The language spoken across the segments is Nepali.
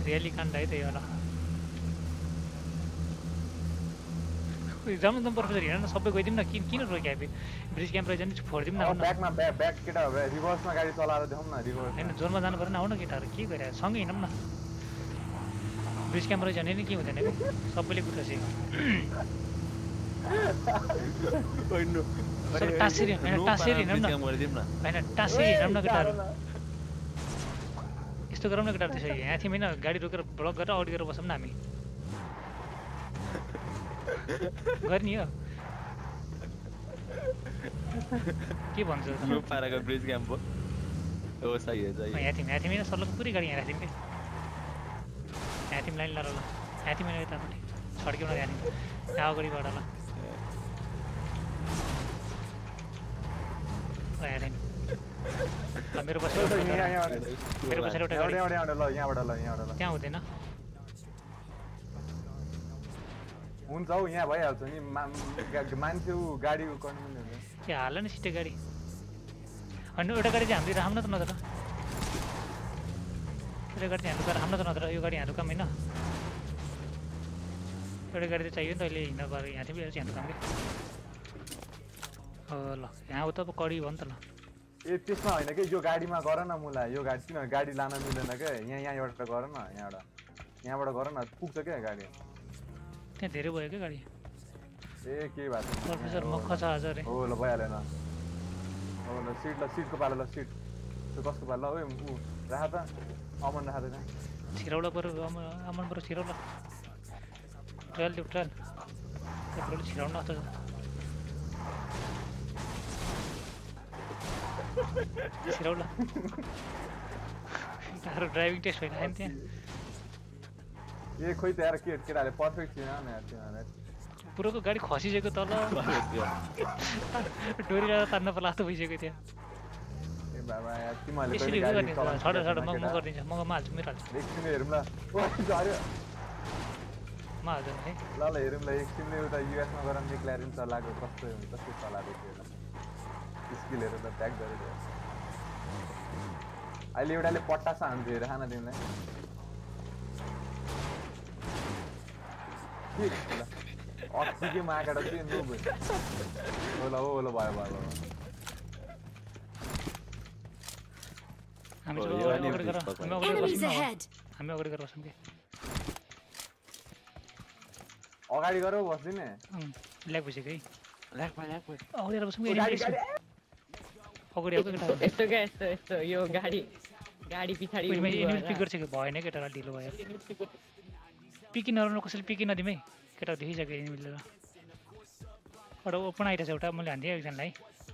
रियली काण्ड है त्यही होला जाम प्रोफेसर हिँड्न सबै गइदिउँ न किन रोक्या ब्रिज क्याम्प रहेछ नि फोडिदिउँ न ब्याकमा ब्याक केटा रिभर्समा गाडी चलाएर देखाउँ न रिभर्स हैन जोनमा जानु पर्दैन आउ न केटाहरु के गरे सँगै हिँडौँ न ब्रिज क्याम्प रहेछ भने नि के हुँदैन के सबैले कुट्छ होइन टासेरी हिँड्ौँ न हैन टासेरी हिँडौँ न केटाहरु यस्तो गरौँ न केटाहरु त्यसै यहाँ थियौँ हैन गाडी रोकेर ब्लक गरेर अगाडि गएर बसौँ न हामी गर्ने हो के भन्छ नो पाराको ब्रिज क्याम्प हो सही हो सही यहाँ थियौँ हैन सल्लको पुरै गाडी यहाँ राख्दिउँ के यहाँ थियौँ लाइन लाएर ल यहाँ थियौँ हैन यतापट्टि छड्क्यौँ न यहाँ यहाँ अगाडिबाट ल मेरो पछाडि एउटा त्यहाँ हुँदैन हुन्छ हौ यहाँ भइहाल्छ नि मान्छे गाडी गर्नु पनि हुन्छ के हाल न सिटे गाडी अनि एउटा गाडी चाहिँ हामीले राख्न त नत्र एउटा गाडी चाहिँ हाम्रो राख्न त नत्र यो गाडी हाम्रो काम हैन एउटा गाडी चाहिँ चाहियो नि त अहिले हिँड्न गएर यहाँ थियो हाम्रो काम के ल यहाँ उता पो कडी भयो नि त ल ए त्यसमा होइन कि यो गाडीमा गर न मुला यो गाडी किन गाडी लान मिल्दैन के यहाँबाट गर न यहाँबाट गर न पुग्छ क्या गाडी त्यहाँ धेरै भयो के गाडी ए के बात प्रोफेसर मक्ख छ आज रे हो ल भइहाल्यो न हो ल सिटको पालो ल सिट त्यो कसको पालो ओए राख त अमन राख त छिरौला पर अमन पर छिरौला ट्रायल त्यो ट्रायल त्यो छिरौला त छिरौला तारो ड्राइभिङ टेस्ट होइन हैन त्यहाँ ए खोइ त यार केटाले पर्फेक्ट छैन न यार तिनीहरु पुरोको गाडी खसिसक्यो तल डोरी लगाएर तान्न पर्ला जस्तो भइसक्यो त्यहाँ ए बाबा यार तिमीहरुले यसरी गर्ने छड म गरिदिन्छु म हाल्छु मेरो हाल्छु एकछिन हेरौँ ल ओ झर्यो म हाल्छु नि ल हेरौँ ल एकछिनले एउटा युएस मा गरम निक्लारिन चलाको कस्तो हुन्छ कस्तो चलाको थियो स्किलहरु त ट्याग गरेको अहिले एउटाले पट्टासा हान्छ हेर खाना तिमीलाई के मागेर चाहिँ नुब होला भयो हामी अगाडि गरेर बसौँ के अगाडि गरेर बस्दिने ल्याग भइसक्यो है अगाडि बसौँ के अगाडि आएको केटा यस्तो यो गाडी पछाडि पिक गर्छ कि भएन केटालाई ढिलो भयो पिकी नराम्रो कसैले पिकी नदिउँ है केटा देखिसक्यो मिलेर एउटा ओपन आइरहेछ एउटा मैले हान्थेँ एकजनालाई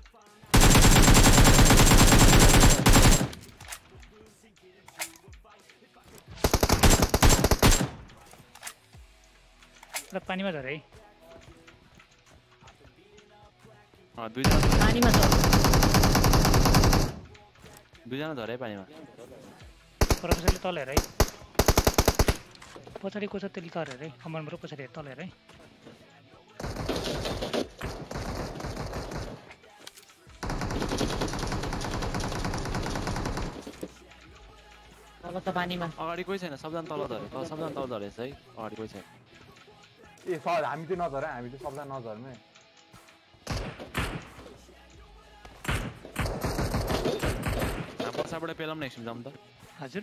एउटा पानीमा झरे है दुईजना झरे पानीमा प्रोफेसरले तल हेर है पछाडि को छ त्यसले त हेर है अमनबाट पछाडि तल हेर है तल त पानीमा अगाडि कोही छैन सबजना तल झरे है अगाडि कोही छैन ए सर हामी चाहिँ नझर हामी चाहिँ सबजना नझर्ने पछाबाट पेलाम न एकछिन जाम त हजुर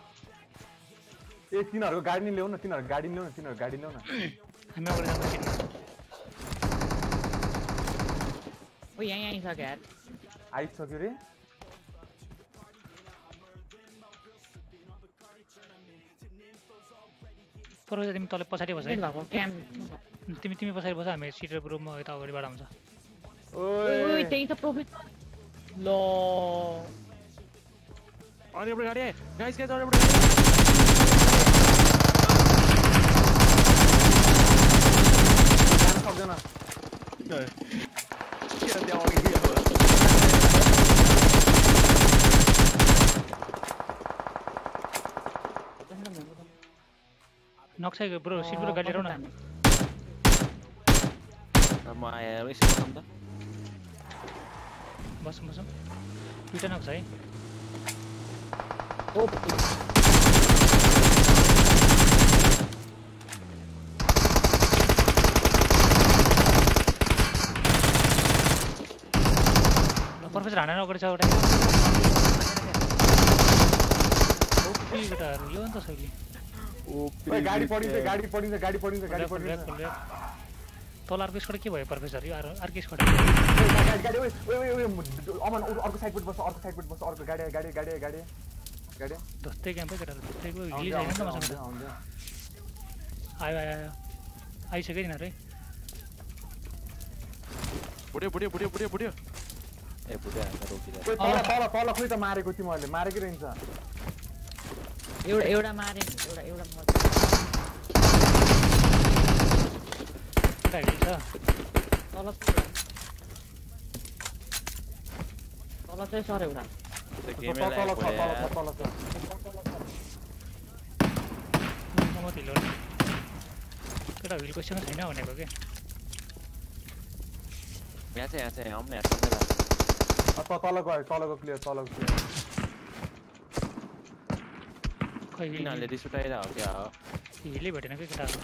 ए तिनीहरुको गाडी नि ल्याउ न तिनीहरु गाडी ल्याउ न हामी अगाडि जान्छ के ओ यहाँ आइसक्यो यार आइसक्यो रे प्रोफेसर तिमी तल पछाडि बस है तिमी पछाडि बस हामी सिटर रुममा यता अगाडिबाट आउँछ ओइ त्यही त प्रोफेसर ल अनि एउटा गाडी गाइस एउटा सक्दैन नक्सा ब्रो सिटबाट गाडी ल्याउ न म आए यसो बसौँ त बसौँ दुईटा नक्सा है प्रोफेसर हानेर अगाडि छ एउटा ओपी केटाहरु यो अन्त सैली ओए गाडी पडिन्छ तल अर्को स्क्वाड के भयो प्रोफेसर यो अर्को स्क्वाड गाडी ओए अमन अर्को साइडबाट बस्छ अर्को गाडी दस्तै क्याम्पै केटाहरु दस्तैको हिल छैन त मसँग आयो आइसक्यो नि रे बुढ्यो ए बुढ्यो हामी रोकिदियो ओए तल खोइ त मारेको तिमीहरुले मारेकै रहन्छ एउटा मारे नि एउटा मर केटा हिल छ तल चाहिँ सर एउटा तल छ म हिल केटा हिल क्वेसन छैन भनेको के यहाँ चाहिँ हमने तलको क्लियर खै किनले रिस उठाइरा हो क्या हो हिलै भेटेन के केटाहरु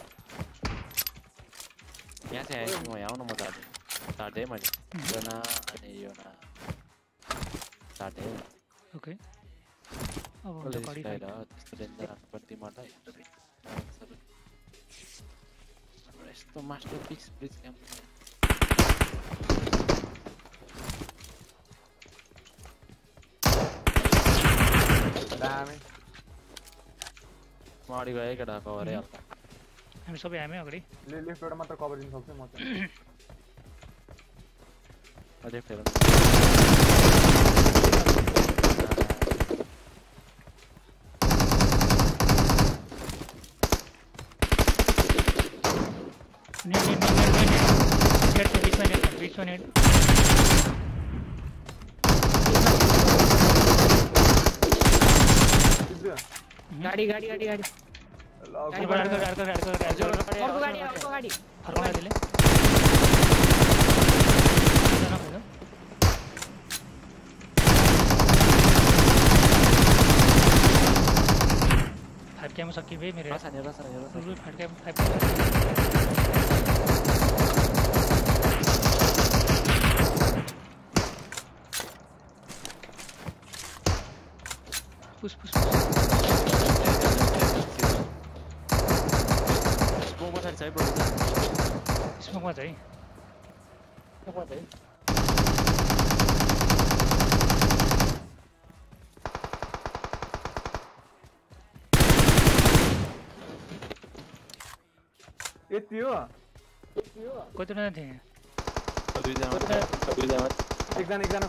यहाँ चाहिँ म यहाँ आउन म तार्दै मैले यो न अनि यो न तार्दै ओके अब कसले त बडी रिस उठाइरा त्यस्तो डेन्जर कति मलाई यस्तो मास्टरपिस प्लिज क्याम्प दामी माडी गए केटा कभरै हाल्छ हामी सबै हामी अगाडि लेफ्टबाट मात्र कभर दिन सक्छु म चाहिँ अझै फेर नेट गाडी फटके में सकी भाई मेरे रसा फटके पुश स्मोक मा चाहिँ ब्रो स्मोक मा चाहिँ यति हो कतिजना थिए दुईजना एकजना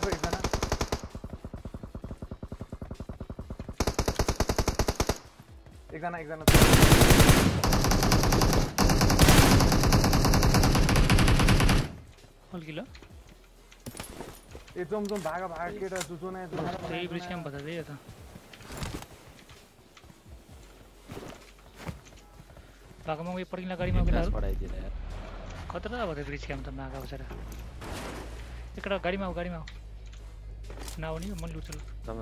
किलो ए जम भागा केटा जुजोना त्यही ब्रिज क्याम्प बता दे त भागा म पडिला गाडीमा केटाहरु पढाइदिएर यार खतरा भयो ब्रिज क्याम्प त नागा बसेर एकटा गाडीमा आऊ नआउने म लुट्छु